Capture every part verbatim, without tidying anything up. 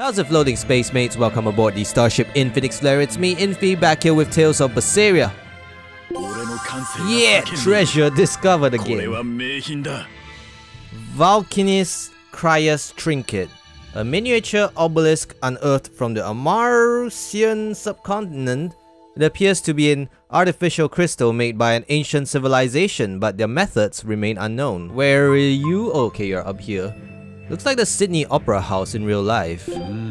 How's it floating, space mates? Welcome aboard the Starship Infinix Lair. It's me, Infi, back here with Tales of Berseria. Yeah, treasure discovered again. Valkynis Cryas Trinket. A miniature obelisk unearthed from the Amarcian subcontinent. It appears to be an artificial crystal made by an ancient civilization, but their methods remain unknown. Where are you? Okay, you're up here. Looks like the Sydney Opera House in real life.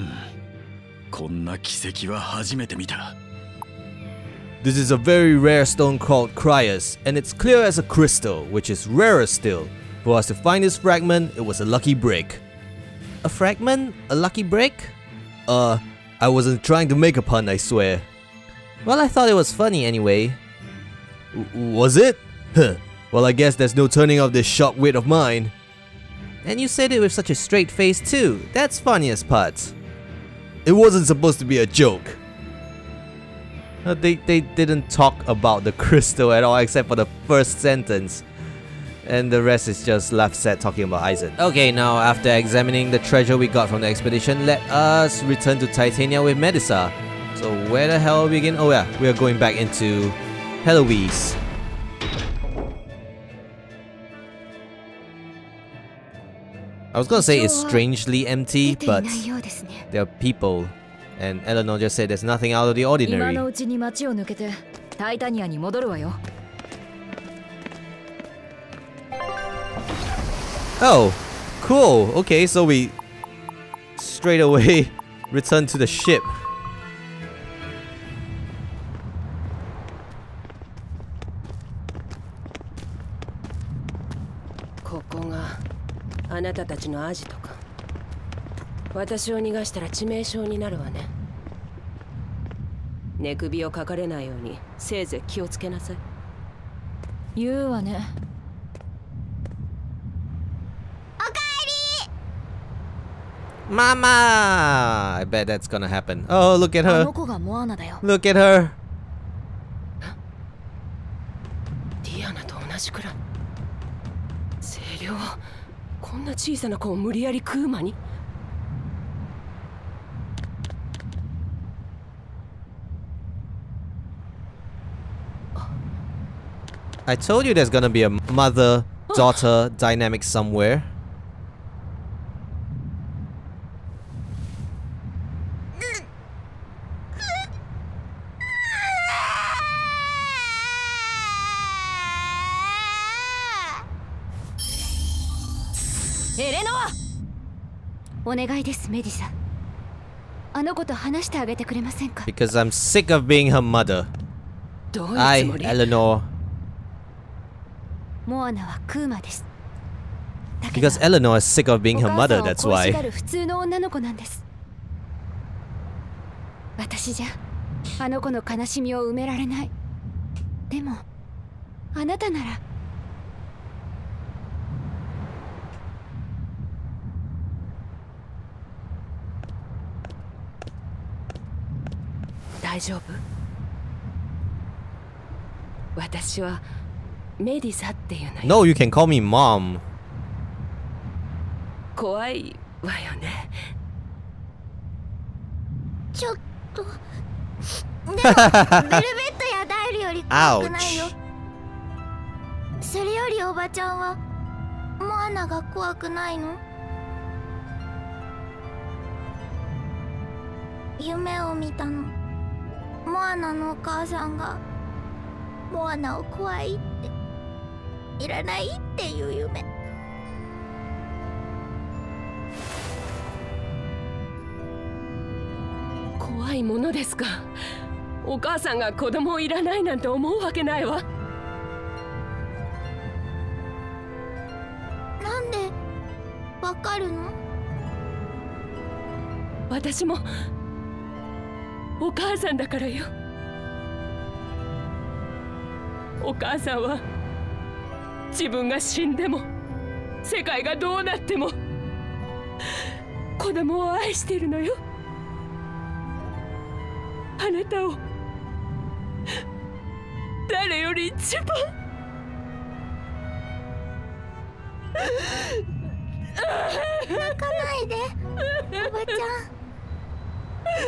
This is a very rare stone called Cryas, and it's clear as a crystal, which is rarer still. For us to find this fragment, it was a lucky break. A fragment? A lucky break? Uh, I wasn't trying to make a pun, I swear. Well, I thought it was funny anyway. W was it? Huh. Well, I guess there's no turning off this sharp wit of mine. And you said it with such a straight face too. That's funniest part. It wasn't supposed to be a joke. Uh, they, they didn't talk about the crystal at all except for the first sentence. And the rest is just left set talking about Isaac. Okay, now after examining the treasure we got from the expedition, let us return to Titania with Medusa. So where the hell are we begin? Oh yeah, we are going back into Heloise. I was gonna say it's strangely empty, but there are people. And Eleanor just said there's nothing out of the ordinary. Oh, cool. Okay, so we straight away return to the ship. Mama! I bet that's gonna happen. Oh, look at her. Look at her. I told you there's gonna be a mother-daughter dynamic somewhere. Because I'm sick of being her mother. I, Eleanor. Because Eleanor is sick of being her mother, that's why. No, you can call me mom. Ouch.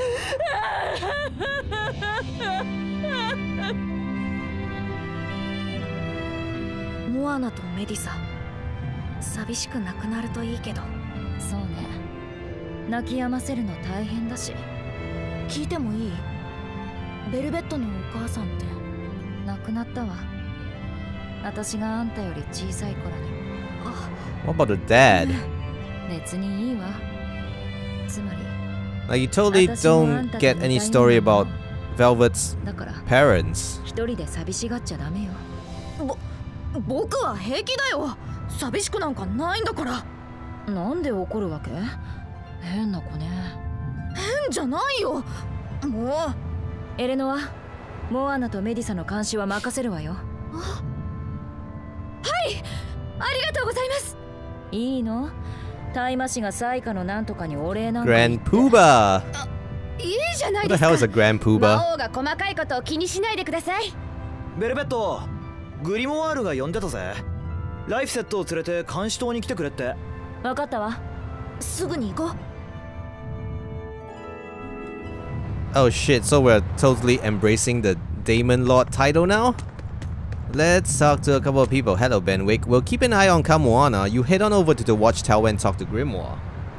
モアナとメディサ、寂しくなくなるといいけど。 そうね、泣き止ませるの大変だし。 聞いてもいい？ベルベットのお母さんって亡くなったわ。私があんたより小さい頃に。 あ、 What about the dad? 別にいいわ。つまり Like, you totally don't get any story about Velvet's だから parents. 一人で寂しがっちゃダメよ。 ぼ、僕は平気だよ。寂しくなんかないんだから。 なんで怒るわけ？変な子ね。 変じゃないよ。もう。 エレノア、モアナとメディサの監視は任せるわよ。 あ、はい、ありがとうございます。 いいの？大魔師がサイカのなんとかにお礼なんか言って。 Grand Poobah! いいじゃない What で the すか。 hell is a Grand 魔 Poobah? 王が細かいことを気にしないでください。 ベルベット、グリモワールが呼んでたぜ。ライフセットを連れて監視塔に来てくれって。 分かったわ。 すぐに行こう。 Oh shit, so we're totally embracing the Daemon Lord title now? Let's talk to a couple of people. Hello, Benwick. We'll keep an eye on Kamoana. You head on over to the Watchtower and talk to Grimoire.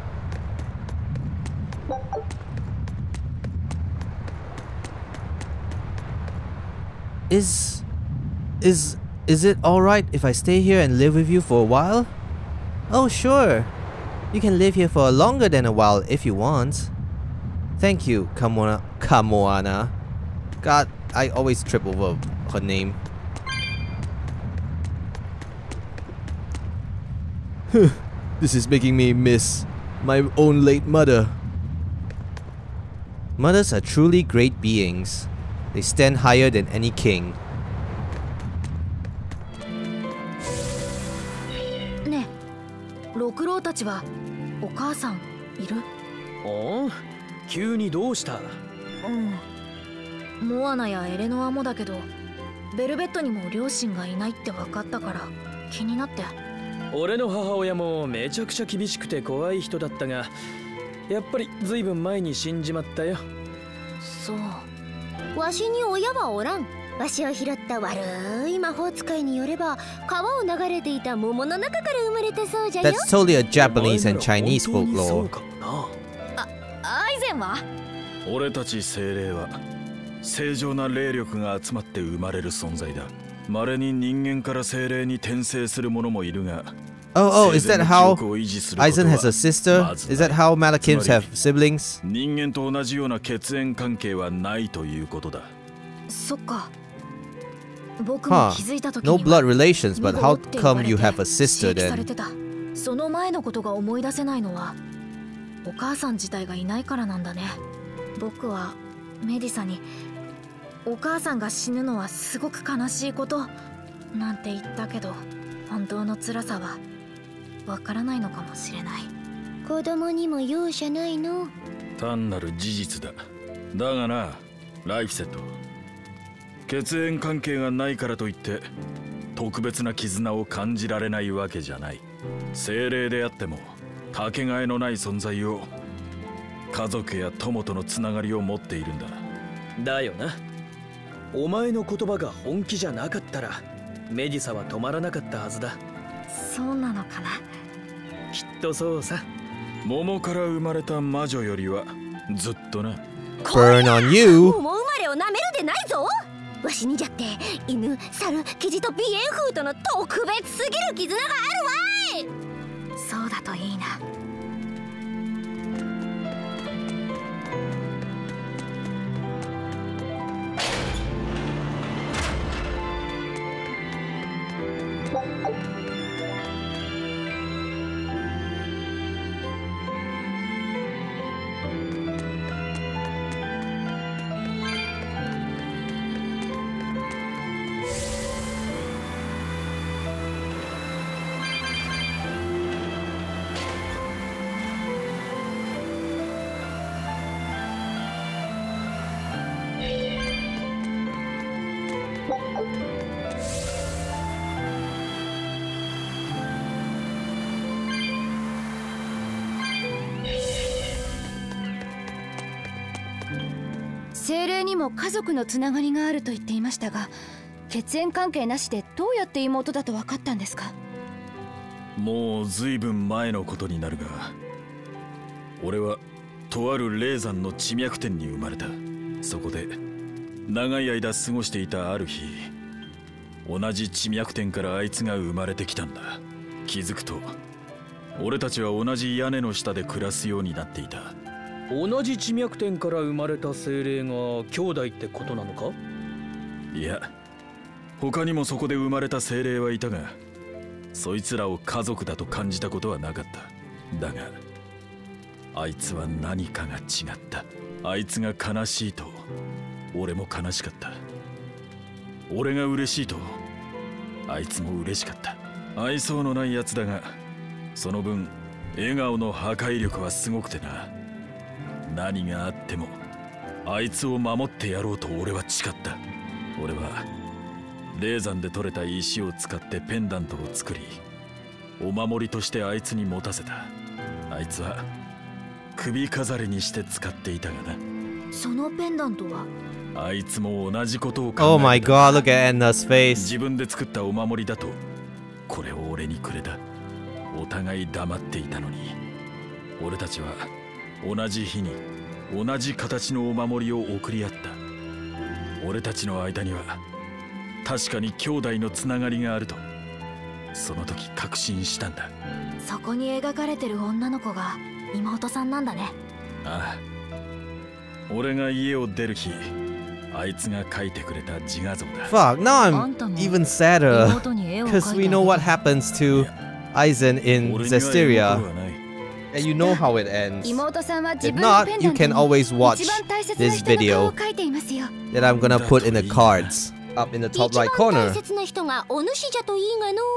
Is... Is... Is it alright if I stay here and live with you for a while? Oh, sure. You can live here for longer than a while if you want. Thank you, Kamoana. Kamoana. God, I always trip over her name. This is making me miss my own late mother. Mothers are truly great beings. They stand higher than any king. ねえ、六郎たちはお母さんいる？ おん？急にどうした？ うん。モアナやエレノアもだけど、ベルベットにも両親がいないって分かったから気になって。 俺の母親もめちゃくちゃ厳しくて怖い人だったが、やっぱりずいぶん前に死んじまったよ。 そう。 わしに親はおらん。わしを拾った悪い魔法使いによれば、川を流れていた桃の中から生まれたそうじゃよ。 That's totally a Japanese and Chinese folklore. アイゼンは？ 俺たち精霊は正常な霊力が集まって生まれる存在だ。稀に人間から精霊に転生する者もいるが。 Oh, oh, is that how Aizen has a sister? Is that how Malachims have siblings? 人間と同じような血縁関係はないということだ。 そっか。僕も気づいた時に No は blood relations, but how come you have a sister 刺激され then? てた。その前のことが思い出せないのはお母さん自体がいないからなんだね。僕はメディサにお母さんが死ぬのはすごく悲しいことなんて言ったけど、本当の辛さはわからないのかもしれない。 子供にも容赦ないの。 単なる事実だ。だがな、ライフセット。血縁関係がないからといって特別な絆を感じられないわけじゃない。精霊であってもかけがえのない存在を、家族や友とのつながりを持っているんだ。 だよな。お前の言葉が本気じゃなかったらメディサは止まらなかったはずだ。 そうなのかな。 きっとそうさ。 桃から生まれた魔女よりはずっとな。 Burn on you! 桃生まれをなめるでないぞ。わしにじゃって犬、猿、キジとピエンフーとの特別すぎる絆があるわい。 そうだといいな。 精霊にも家族のつながりがあると言っていましたが、血縁関係なしでどうやって妹だと分かったんですか？ もうずいぶん前のことになるが、俺はとある霊山の地脈店に生まれた。そこで長い間過ごしていたある日、同じ地脈店からあいつが生まれてきたんだ。気づくと俺たちは同じ屋根の下で暮らすようになっていた。 同じ地脈店から生まれた精霊が兄弟ってことなのか？ いや、他にもそこで生まれた精霊はいたが、そいつらを家族だと感じたことはなかった。だがあいつは何かが違った。あいつが悲しいと俺も悲しかった。俺が嬉しいとあいつも嬉しかった。愛想のないやつだが、その分笑顔の破壊力はすごくてな。何があってもあいつを守ってやろうと俺は誓った。俺は霊山で採れた石を使ってペンダントを作り、お守りとしてあいつに持たせた。あいつは首飾りにして使っていたがな。 そのペンダントは？ あいつも同じことを考えてた。 Oh my god, look at Edna's face. 自分で作ったお守りだとこれを俺にくれた。お互い黙っていたのに、俺たちは同じ日に同じ形のお守りを贈り合った。俺たちの間には確かに兄弟のつながりがあると、その時確信したんだ。 そこに描かれてる女の子が妹さんなんだね。 ああ、俺が家を出る日、あいつが描いてくれた自画像だ。 Fuck, now I'm even sadder because we know what happens to Aizen in Zestiria, and you know how it ends. 妹さんは自 If 分の not, ペン you ダント can に always 一 watch 番大切な this 人の顔 video を描いていますよ。 that I'm gonna put in the cards up in the top 一 right 番 corner. 大切な人がお主じゃといいがの。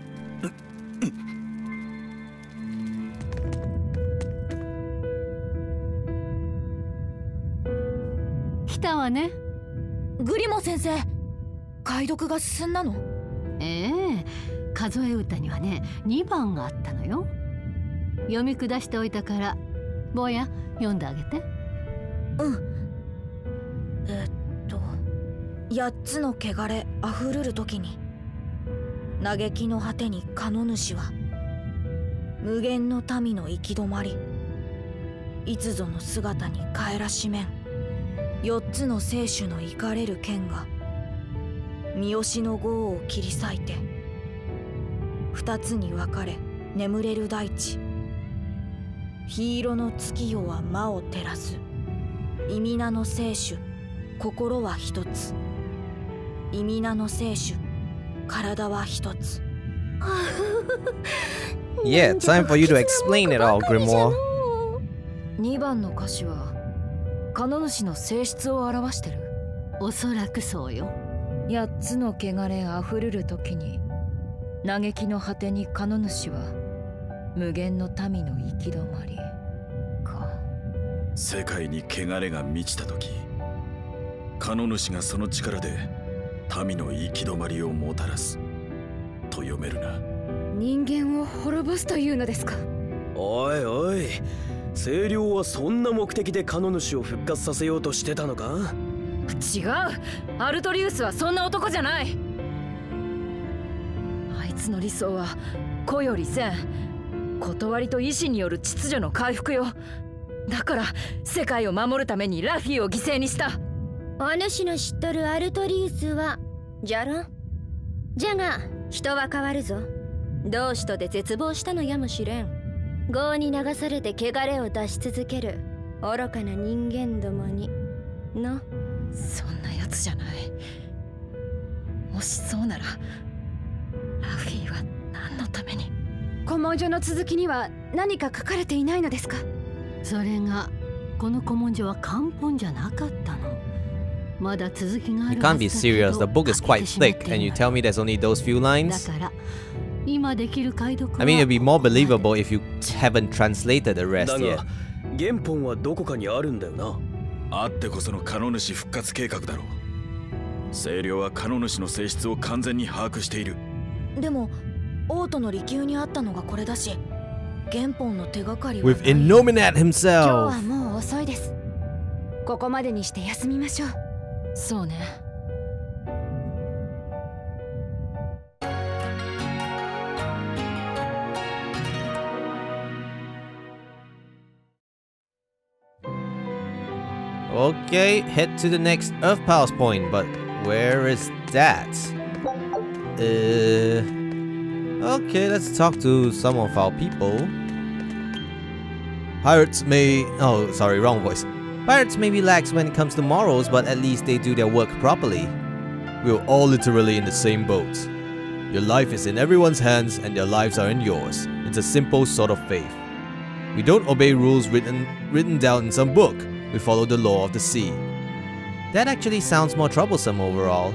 来たわね。 グリモ先生、解読が進んだの？ ええ、数え歌にはねにばんがあったのよ。読み下しておいたから坊や読んであげて。 うん。えっとやっつの汚れあふるる時に、嘆きの果てにカノ主は無限の民の行き止まり、いつぞの姿に帰らしめん。四つの聖種の怒れる剣が三好の豪を切り裂いて、二つに分かれ眠れる大地。緋色の月夜は魔を照らす。意味名の聖種、心は一つ。意味名の聖種、体は一つ。 Yeah, time for you to explain it all, Grimoire. にばんの歌詞はカノ主の性質を表してる。 おそらくそうよ。 八つの汚れあふるる時に、嘆きの果てにカノ主は無限の民の行き止まりか。 世界に汚れが満ちた時、カノ主がその力で民の行き止まりをもたらすと読めるな。 人間を滅ぼすというのですか？ おいおい、清涼はそんな目的でカノ主を復活させようとしてたのか？ 違う、アルトリウスはそんな男じゃない。あいつの理想は子より善、断りと意志による秩序の回復よ。だから世界を守るためにラフィーを犠牲にした。 お主の知っとるアルトリウスはじゃろ。じゃが人は変わるぞ。同志とで絶望したのやもしれん。業に流されて汚れを出し続ける愚かな人間どもにの。 そんなやつじゃない。もしそうならラフィーは何のために？古文書の続きには何か書かれていないのですか？ それがこの古文書は漢本じゃなかったの。まだ続きがあ You る can't は be ずだけど serious. The book is quite 飽きてしまって thick, and you いる tell me there's only those few だ lines? から今できる解読は I mean, it'd be more believable if you haven't translated the rest だ yet. が原本はどこかにあるんだよな。 あってこそのカノ主復活計画だろう。清涼はカノ主の性質を完全に把握している。 でも王都の離宮にあったのがこれだし、原本の手がかりは With Innominate 今日 himself. はもう遅いです。 ここまでにして休みましょう。 そうね。 Okay, head to the next Earth Palace point, but where is that? Uh, okay, let's talk to some of our people. Pirates may... Oh, sorry, wrong voice. Pirates may be lax when it comes to morals, but at least they do their work properly. We're all literally in the same boat. Your life is in everyone's hands and their lives are in yours. It's a simple sort of faith. We don't obey rules written, written down in some book. We follow the law of the sea. That actually sounds more troublesome overall.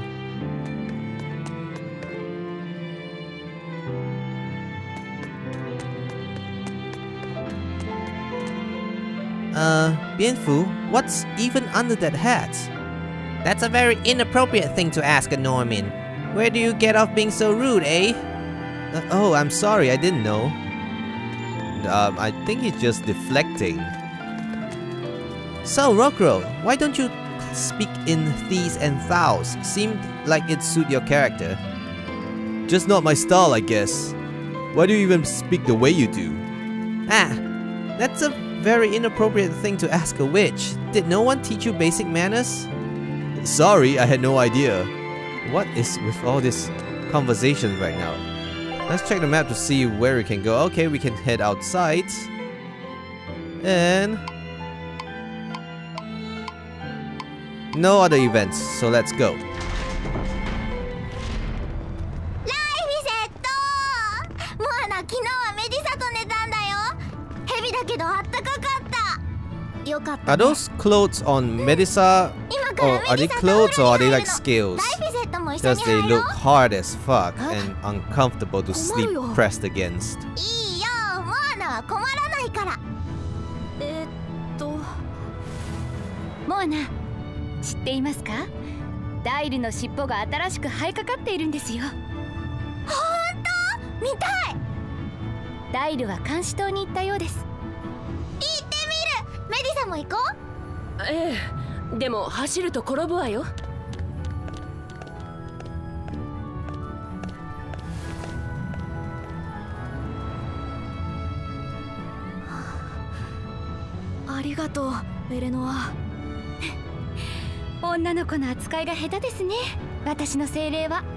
Uh, Bienfu, what's even under that hat? That's a very inappropriate thing to ask a Norman. Where do you get off being so rude, eh? Uh, oh, I'm sorry, I didn't know. Um, I think he's just deflecting. So, Rokro, why don't you speak in thees and thous? Seemed like it suit your character. Just not my style, I guess. Why do you even speak the way you do? Ah, that's a very inappropriate thing to ask a witch. Did no one teach you basic manners? Sorry, I had no idea. What is with all this conversation right now? Let's check the map to see where we can go. Okay, we can head outside. And... no other events, so let's go. Are those clothes on Medisa? Or are they clothes or are they like scales? Because they look hard as fuck and uncomfortable to sleep pressed against. Moana, 知っていますか？ダイルの尻尾が新しく生えかかっているんですよ。本当？見たい。ダイルは監視塔に行ったようです。行ってみる。メディさんも行こう。 ええ、でも走ると転ぶわよ。 ありがとう、エレノア。 女の子の扱いが下手ですね、私の精霊は。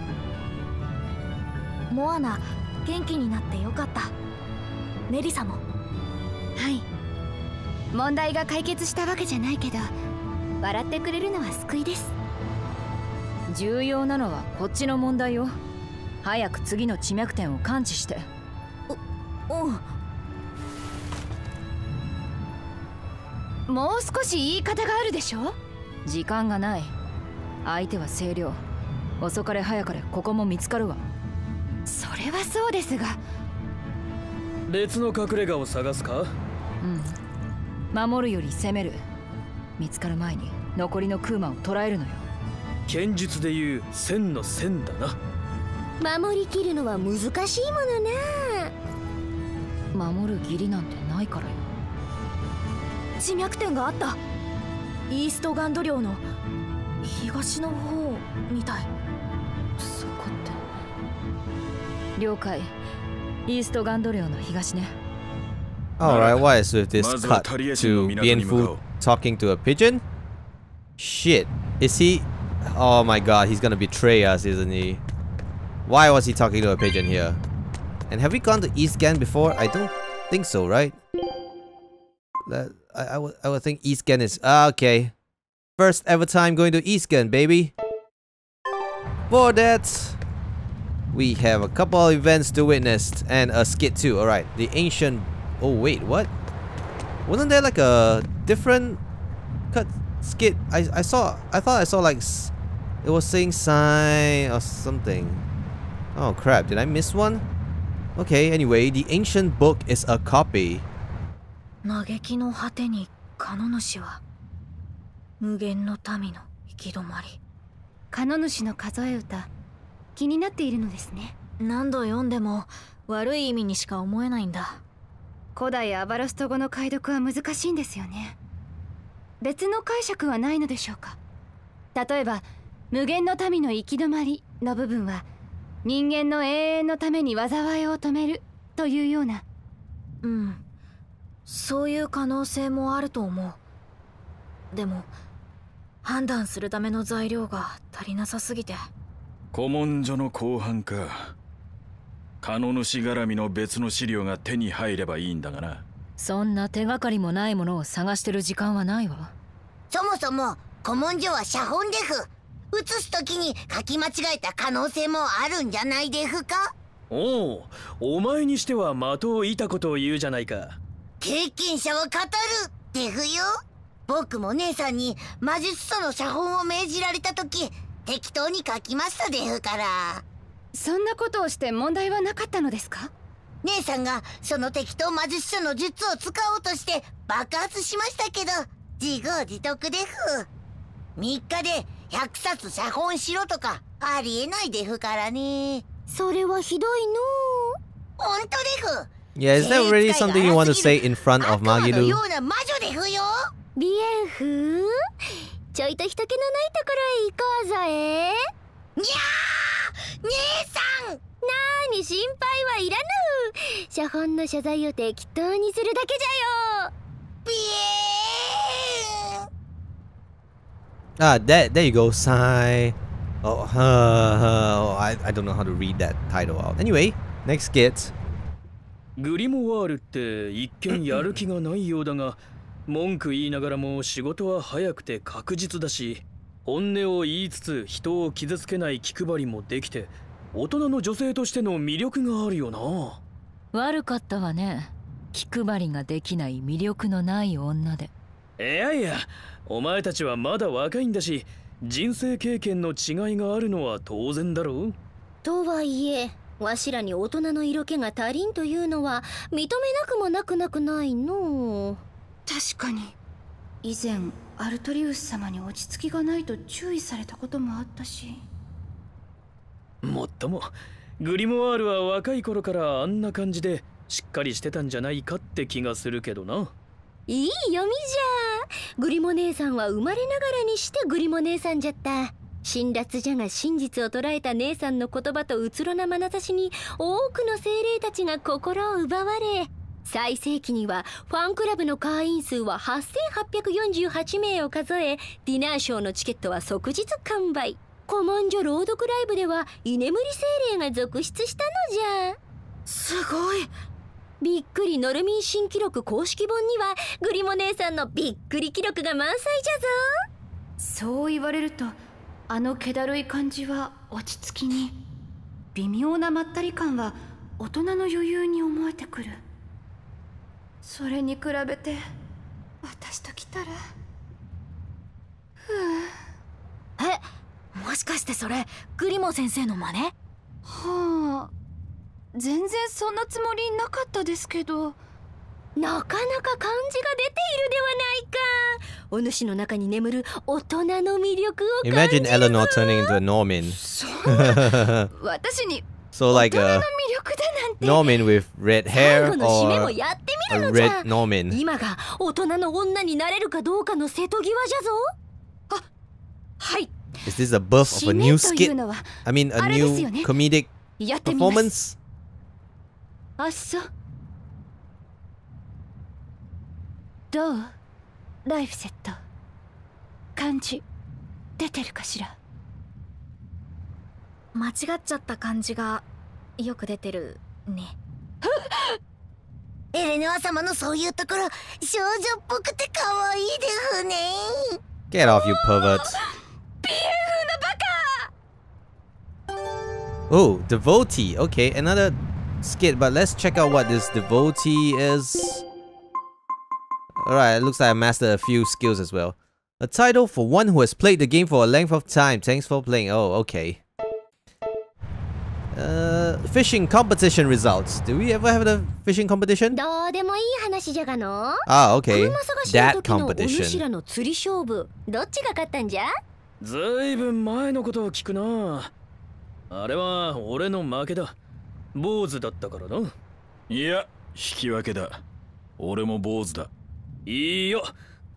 モアナ、元気になってよかった。メリサも。 はい。問題が解決したわけじゃないけど、笑ってくれるのは救いです。 重要なのはこっちの問題よ。早く次の地脈点を感知して。 お、うん。 もう少し言い方があるでしょ。 時間がない。相手は清涼。遅かれ早かれここも見つかるわ。 それはそうですが。 別の隠れ家を探すか？ うん。守るより攻める。見つかる前に残りのクーマを捕らえるのよ。 剣術でいう千の千だな。守りきるのは難しいものな。守る義理なんてないからよ。 地脈点があった。イーストガンド領の東の方みたい。 そこって了解。イーストガンド領の東ね。 Alright, what is with this cut to Bienfu talking to a pigeon? Shit, is he... Oh my god, he's gonna betray us, isn't he? Why was he talking to a pigeon here? And have we gone to East Gan before? I don't think so, right? That, I, I, would, I would think East Gan is... Ah, okay. First ever time going to East Gan, baby. For that, we have a couple of events to witness and a skit too. Alright, the ancient... Oh wait, what? Wasn't there like a different cut skit? I, I saw... I thought I saw like... It was saying sign or something. Oh crap, did I miss one? Okay, anyway, the ancient book is a copy. 嘆きの果てにカノ主は無限の民の行き止まり。 カノ主の数え歌、気になっているのですね。 何度読んでも悪い意味にしか思えないんだ。 古代アバロスト語の解読は難しいんですよね。 別の解釈はないのでしょうか。例えば無限の民の行き止まりの部分は人間の永遠のために災いを止めるというような。 うん、そういう可能性もあると思う。でも判断するための材料が足りなさすぎて。 古文書の後半か。カノ主絡みの別の資料が手に入ればいいんだがな。 そんな手がかりもないものを探してる時間はないわ。 そもそも古文書は写本デフ。写す時に書き間違えた可能性もあるんじゃないデフか。 おお、お前にしては的を射たことを言うじゃないか。 経験者は語るデフよ。僕も姉さんに魔術書の写本を命じられた時適当に書きましたデフから。 そんなことをして問題はなかったのですか。 姉さんがその適当魔術書の術を使おうとして爆発しましたけど自業自得デフ。みっかでひゃくさつ写本しろとかありえないデフからね。 それはひどいの。 本当デフ。 Yeah, is that really something you want to say in front of 悪魔の Magilu? ような魔女デフよ。 ビエンフちょいと人気のないところへ行こうぞえ。 にゃー姉さん。 なーに心配はいらぬ。写本の謝罪を適当にするだけじゃよ。 ビエーン。 Ah, that, there you go, Sai. Oh, uh, uh, I, I don't know how to read that title out. Anyway, next skit. グリモワールって一見やる気がないようだが文句言いながらも仕事は早くて確実だし、本音を言いつつ人を傷つけない気配りもできて大人の女性としての魅力があるよな。 悪かったわね。気配りができない魅力のない女で。 いやいや、お前たちはまだ若いんだし人生経験の違いがあるのは当然だろう。 とはいえわしらに大人の色気が足りんというのは認めなくもなくなくないの。 確かに以前アルトリウス様に落ち着きがないと注意されたこともあったし。 もっともグリモワールは若い頃からあんな感じでしっかりしてたんじゃないかって気がするけどな。 いい読みじゃ。グリモ姉さんは生まれながらにしてグリモ姉さんじゃった。辛辣じゃが真実を捉えた姉さんの言葉とうつろな眼差しに多くの精霊たちが心を奪われ、最盛期にはファンクラブの会員数ははっせんはっぴゃくよんじゅうはちめいを数え、ディナーショーのチケットは即日完売。古文書朗読ライブでは居眠り精霊が続出したのじゃ。 すごい。 びっくりノルミン新記録公式本にはグリモ姉さんのびっくり記録が満載じゃぞ。 そう言われるとあの気だるい感じは落ち着きに、微妙なまったり感は大人の余裕に思えてくる。それに比べて私ときたらふう。え、もしかしてそれグリモ先生の真似？ はあ、全然そんなつもりなかったですけど。 なかなか感じが出ているではないか。お主の中に眠る大人の魅力を感じる。 Imagine Eleanor turning into a Norman. 私に So like 大人 a の魅力だなんて。 Norman with red 最 hair 後の締めも or やってみ a るのじゃ。 red Norman. 今が大人の女になれるかどうかの瀬戸際じゃぞ。 あ、はい。 Is this a birth of a 締 new めという skit? のは I mean, a あれです new よね。 comedic やってみます。 performance? あっそ。どうライフセット、感じ出てるかしら。 間違っちゃった感じがよく出てるね。 エレノア様のそういうところ少女っぽくて可愛いでふね。 Get off, you perverts. ビエフのバカ。 Oh, devotee. Okay, another skit, but let's check out what this devotee is. Alright, it looks like I mastered a few skills as well. A title for one who has played the game for a length of time. Thanks for playing. Oh, okay. Uh, fishing competition results. Do we ever have a fishing competition? どうでもいい話じゃがの。 Ah, okay. 車探しの That 時のお主 competition. らの釣り勝負、どっちが勝ったんじゃ。 ずいぶん前のことを聞くな。あれは俺の負けだ。坊主だったからな。 いや、引き分けだ。俺も坊主だ。 いいよ、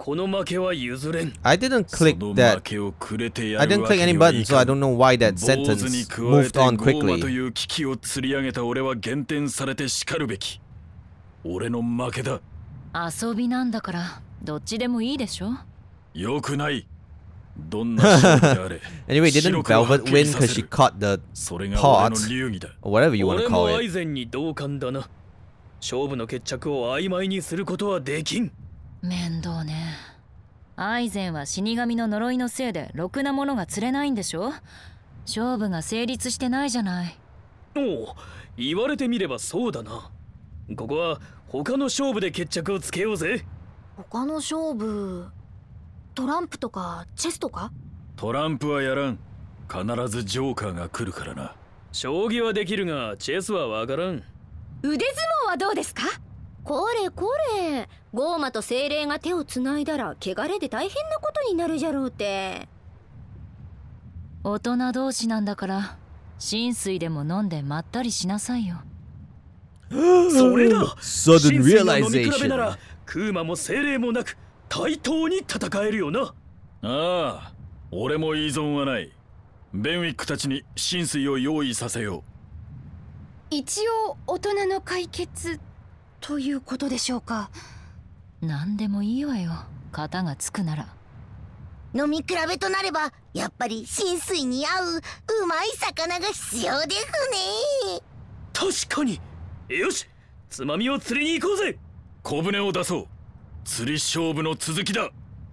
この負けは譲れん。 I didn't click that. I didn't click any button, so I don't know why that sentence moved on quickly. という危機を釣り上げた俺は減点されて叱るべき。俺の負けだ。 遊びなんだからどっちでもいいでしょ。 よくない。どんな勝負であれ。 Anyway, didn't Velvet win because she caught the pot or whatever you want to 俺 call もアイ it? ゼンに同感だな。勝負の決着を曖昧にすることはできん。 面倒ね。アイゼンは死神の呪いのせいでろくなものが釣れないんでしょ。勝負が成立してないじゃない。 おお、言われてみればそうだな。ここは他の勝負で決着をつけようぜ。 他の勝負、トランプとかチェスとか？ トランプはやらん。必ずジョーカーが来るからな。 将棋はできるがチェスはわからん。 腕相撲はどうですか？これこれ、ゴーマと精霊が手をつないだら汚れで大変なことになるじゃろうって。 大人同士なんだから浸水でも飲んでまったりしなさいよ。 それだ。 Sudden 浸水の飲み比べな realization. らクーマも精霊もなく対等に戦えるよな。 ああ、俺も依存はない。ベンウィックたちに浸水を用意させよう。 一応大人の解決ということでしょうか。 何でもいいわよ、型がつくなら。 飲み比べとなればやっぱり浸水に合ううまい魚が必要ですね。 確かに。よし、つまみを釣りに行こうぜ。 小舟を出そう。釣り勝負の続きだ。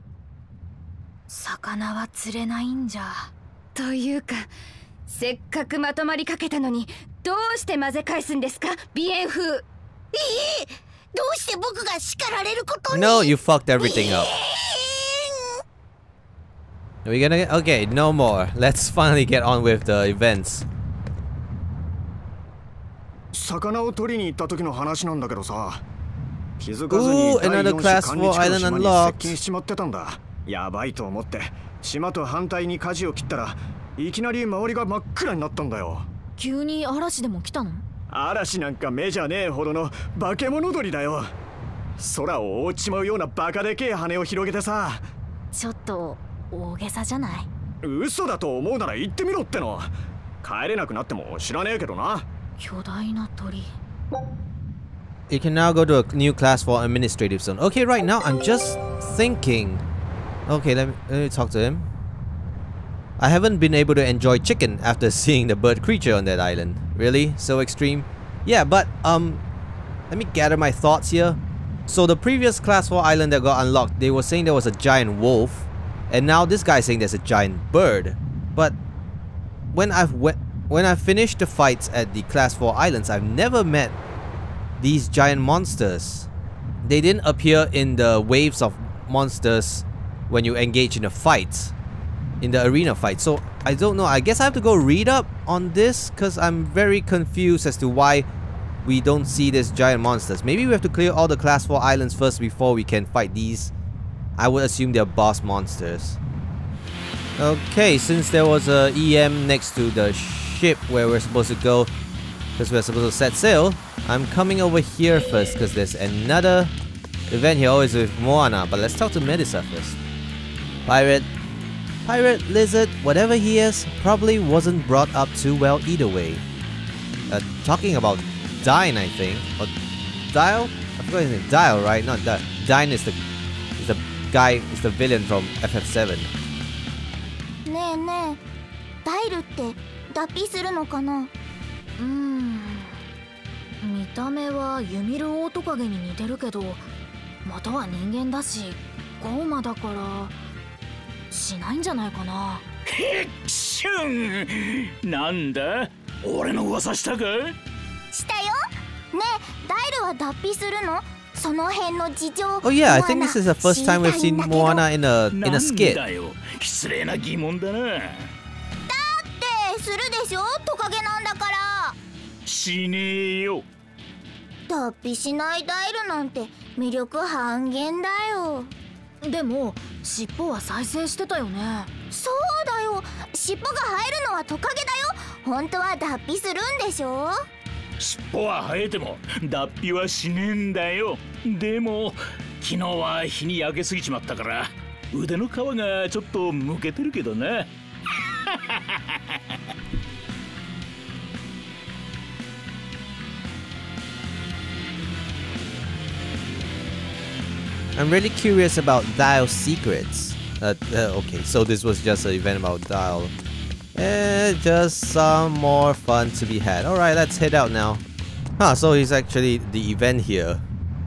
魚は釣れないんじゃ。 というか、せっかくまとまりかけたのにどうして混ぜ返すんですか、鼻炎風。 ええ、どうして僕が叱られることに。 No, you fucked everything up. Are we gonna get? Okay, no more. Let's finally get on with the events. 魚を取りに行った時の話なんだけどさ、気づかず Ooh, に第 another 四 class 種管理 four 地区の island 島に unlocked. 接近しちまってたんだ。やばいと思って島と反対に舵を切ったらいきなり周りが真っ暗になったんだよ。 急に嵐でも来たの？ 嵐なんか目じゃねえほどの化け物鳥だよ。空を覆っちまうようなバカでけえ羽を広げてさ。 ちょっと大げさじゃない？ 嘘だと思うなら言ってみろっての。帰れなくなっても知らねえけどな。 巨大な鳥。 You can now go to a new class for administrative zone. Okay, right now I'm just thinking. Okay, let me, let me talk to him. I haven't been able to enjoy chicken after seeing the bird creature on that island. Really? So extreme? Yeah, but um, let me gather my thoughts here. So the previous class four island that got unlocked, they were saying there was a giant wolf, and now this guy is saying there's a giant bird. But when I've went when I finished the fights at the class four islands, I've never met these giant monsters. They didn't appear in the waves of monsters when you engage in a fight, in the arena fight. So I don't know, I guess I have to go read up on this because I'm very confused as to why we don't see these giant monsters. Maybe we have to clear all the class four islands first before we can fight these. I would assume they're boss monsters. Okay, since there was a E M next to the ship where we're supposed to go, because we're supposed to set sail, I'm coming over here first because there's another event here, always with Moana. But let's talk to Medusa first. Pirate. Pirate, lizard, whatever he is, probably wasn't brought up too well either way. Uh, talking about Dine, I think. Or Dial? I forgot his name. Dial, right? Not Dial. Dine is the, is the guy, is the villain from F F seven. ねえねえ、ダイルって脱皮するのかな？ うーん、見た目はユミルオオトカゲに似てるけど元は人間だしゴーマだからしないんじゃないかな。 へっしゅん、なんだ俺の噂したか？ したよ。ねえ、ダイルは脱皮するの？その辺の事情。 Oh yeah, I think this is the first time we've seen Moana in a in a skit. なんだよ、失礼な疑問だな。 だってするでしょ、トカゲなんだから。 しねえよ。 脱皮しないダイルなんて魅力半減だよ。 でも尻尾は再生してたよね。 そうだよ、尻尾が生えるのはトカゲだよ。本当は脱皮するんでしょ。 尻尾は生えても脱皮はしねえんだよ。でも昨日は日に焼けすぎちまったから腕の皮がちょっとむけてるけどな。 I'm really curious about Dial's secrets. Uh, uh, okay, so this was just an event about Dial. Eh, just some more fun to be had. Alright, let's head out now. Huh, so he's actually the event here.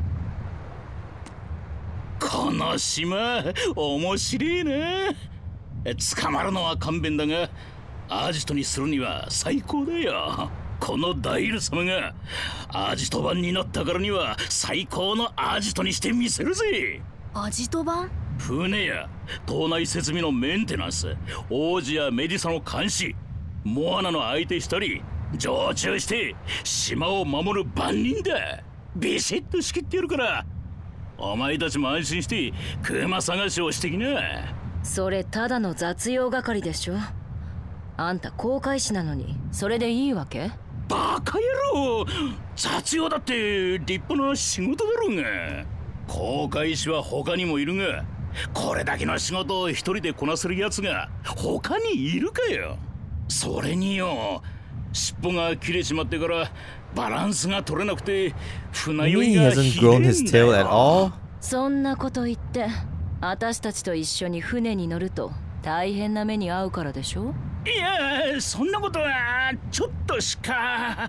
この島、面白いね。捕まるのは勘弁だが、アジトにするには最高だよ。このダイル様がアジト版になったからには最高のアジトにしてみせるぜ。 アジト版？ 船や島内設備のメンテナンス、王子やメディサの監視、モアナの相手したり常駐して島を守る番人だ。ビシッと仕切ってやるから、お前たちも安心してクマ探しをしてきな。 それただの雑用係でしょ。あんた航海士なのにそれでいいわけ？ バカ野郎、雑用だって立派な仕事だろうが。航海士は他にもいるが、これだけの仕事を一人でこなせるやつが他にいるかよ。それによ、尻尾が切れちまってからバランスが取れなくて船酔いがひどいんだよ。 そんなこと言って私たちと一緒に船に乗ると大変な目に遭うからでしょ。 いや、そんなことはちょっとしか。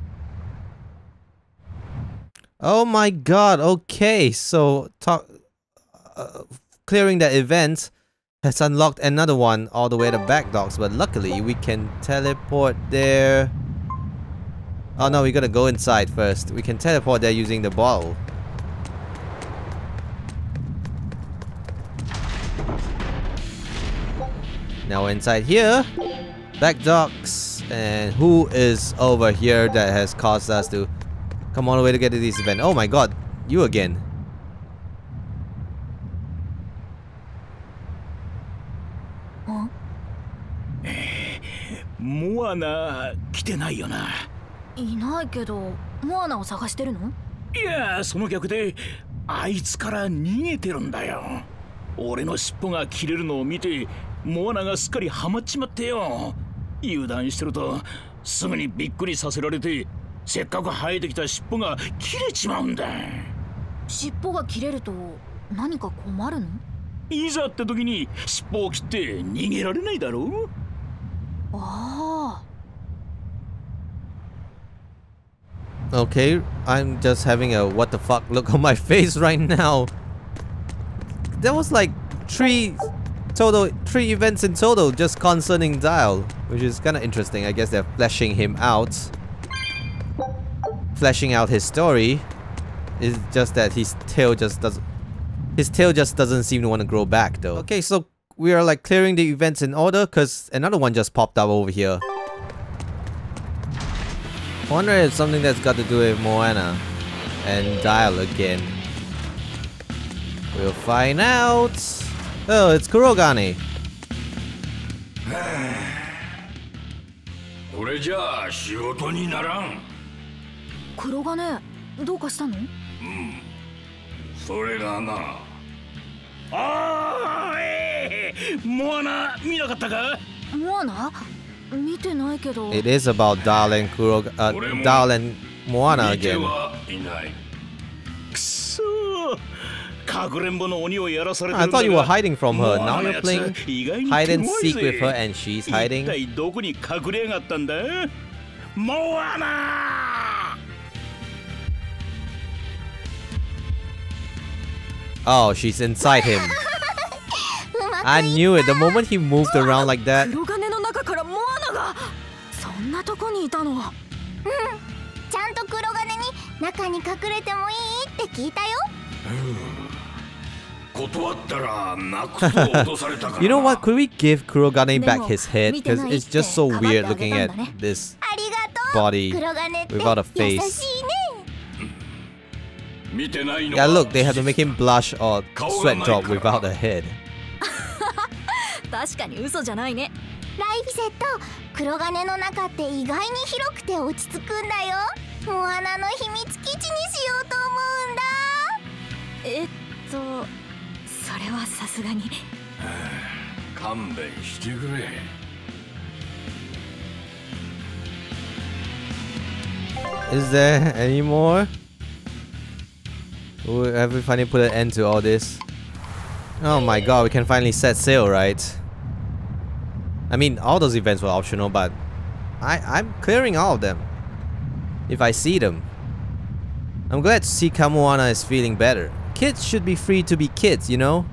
Oh my god, okay, so talk, uh, clearing that event has unlocked another one all the way to Back Docks, but luckily we can teleport there. Oh no, we gotta go inside first. We can teleport there using the bottle. Now inside here, Back Docks, and who is over here that has caused us to come all the way to get to this event? Oh my god, you again. モアナ来てないよな。 いないけど、モアナを探してるの？ いや、その逆であいつから逃げてるんだよ。俺の尻尾が切れるのを見てモアナがすっかりハマっちまってよ。油断してるとすぐにびっくりさせられて、せっかく生えてきた尻尾が切れちまうんだ。 尻尾が切れると何か困るの？ いざって時に尻尾を切って逃げられないだろう。 ああ。 Okay, I'm just having a what the fuck look on my face right now. There was like three total, three events in total just concerning Dial, which is kind of interesting. I guess they're fleshing him out. Fleshing out his story. It's just that his tail just doesn't... His tail just doesn't seem to want to grow back though. Okay, so we are like clearing the events in order because another one just popped up over here. I wonder if it's something that's got to do with Moana and Dial again. We'll find out. Oh, it's Kurogane. これじゃあ仕事にならん。 黒金、どうかしたの？うん、 それがな。 あーい、モアナ見なかったか？ モアナ？見てないけど。 It is about Dial and Kurogane, uh, Dial and Moana again. くそー。隠れんぼの鬼をやらされて I るんだ thought が。 you were hiding from her. Now you're playing hide and seek with her and she's hiding. 一体どこに隠れやがったんだ？モアナ！ Oh, she's inside him. I knew it. The moment he moved around like that. 黒金の中からモアナがそんなとこにいたの。うん。 ちゃんと黒金に中に隠れてもいいって聞いたよ。 You know what? Could we give Kurogane back his head? Because it's just so weird looking at this body without a face. Yeah, look, they have to make him blush or sweat drop without a head. 確かに嘘じゃないね。 ライフセット、黒金の中って意外に広くて落ち着くんだよ。モアナの秘密基地にしようと思うんだ。 え、 とそれはさすがに。 勘弁してくれ。 Is there any more? Have we finally put an end to all this? Oh my god, we can finally set sail, right? I mean, all those events were optional, but I, I'm clearing all of them. If I see them. I'm glad to see Kamoana is feeling better. Kids should be free to be kids, you know?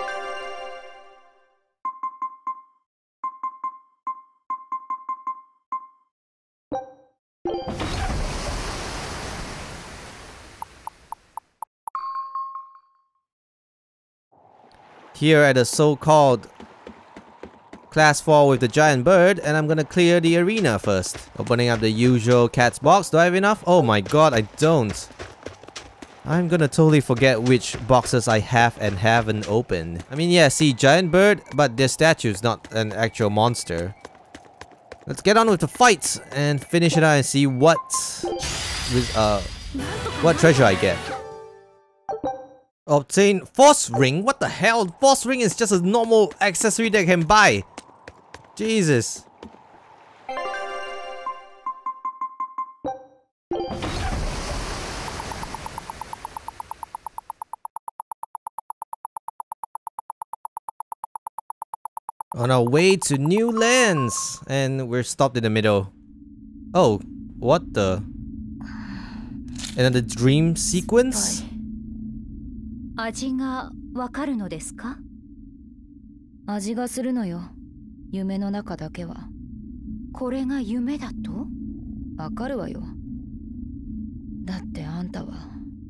Here at the so-called Class four with the giant bird, and I'm gonna clear the arena first. Opening up the usual cat's box. Do I have enough? Oh my god, I don't. I'm gonna totally forget which boxes I have and haven't opened. I mean, yeah, see, giant bird, but their statue's not an actual monster. Let's get on with the fight and finish it out and see what with uh what treasure I get. Obtain Force Ring? What the hell? Force Ring is just a normal accessory that I can buy. Jesus. On our way to new lands, and we're stopped in the middle. Oh, what the? Another dream sequence? 味がわかるのですか？ 味がするのよ。夢の中だけは。 これが夢だと？ わかるわよ。だってあんたは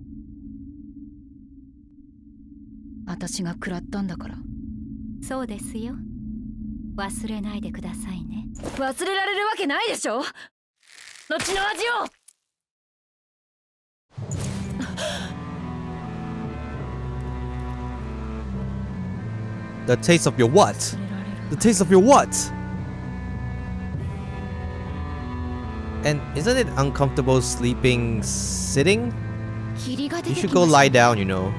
私が食らったんだから。 そうですよ。忘れないでくださいね。 忘れられるわけないでしょ。後の味を。 The taste of your what? The taste of your what? And isn't it uncomfortable sleeping sitting? You should go lie down, you know.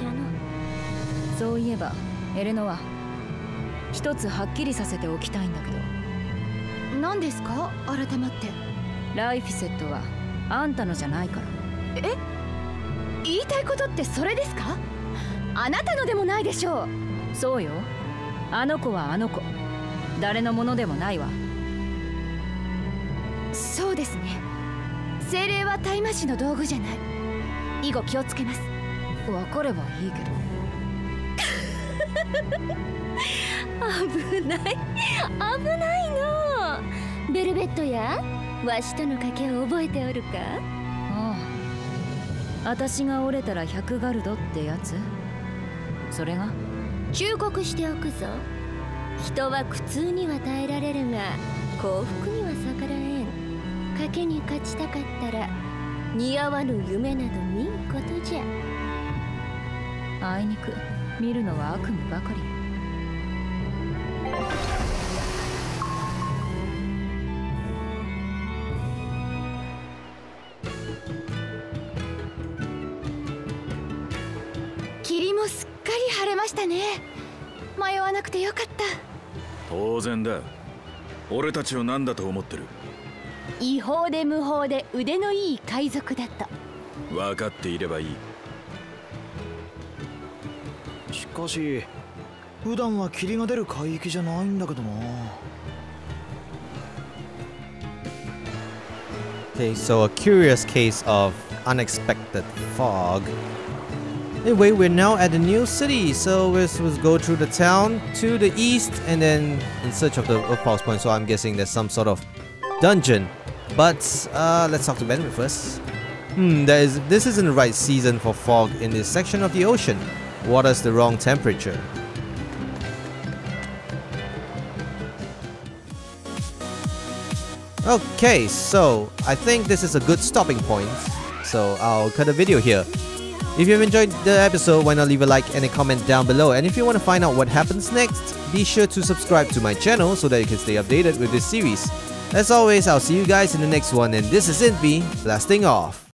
そういえばエレノは一つはっきりさせておきたいんだけど。 何ですか？改まって。 ライフィセットはあんたのじゃないから。 え？言いたいことってそれですか？あなたのでもないでしょう。 そうよ。あの子はあの子。誰のものでもないわ。 そうですね。精霊は大魔師の道具じゃない。以後気をつけます。 わかればいいけど。 危ない危ないの。ベルベットやわしとの賭けを覚えておるか？ ああ、私が折れたらひゃくガルドってやつ。それが忠告しておくぞ。人は苦痛には耐えられるが幸福には逆らえん。賭けに勝ちたかったら似合わぬ夢など見んことじゃ。 あいにく見るのは悪夢ばかり。 霧もすっかり晴れましたね。迷わなくてよかった。 当然だ。俺たちを何だと思ってる？ 違法で無法で腕のいい海賊だと。 分かっていればいい。 しかし普段は霧が出る海域じゃないんだけどな。 Okay, so a curious case of unexpected fog. Anyway, we're now at the new city, so we'll, we'll go through the town to the east and then in search of the pulse point. So I'm guessing there's some sort of dungeon. But uh, let's talk to Benwick first. Hmm, there is, this isn't the right season for fog in this section of the ocean. Water's the wrong temperature. Okay, so I think this is a good stopping point. So I'll cut the video here. If you've enjoyed the episode, why not leave a like and a comment down below. And if you want to find out what happens next, be sure to subscribe to my channel so that you can stay updated with this series. As always, I'll see you guys in the next one, and this is Infi, blasting off.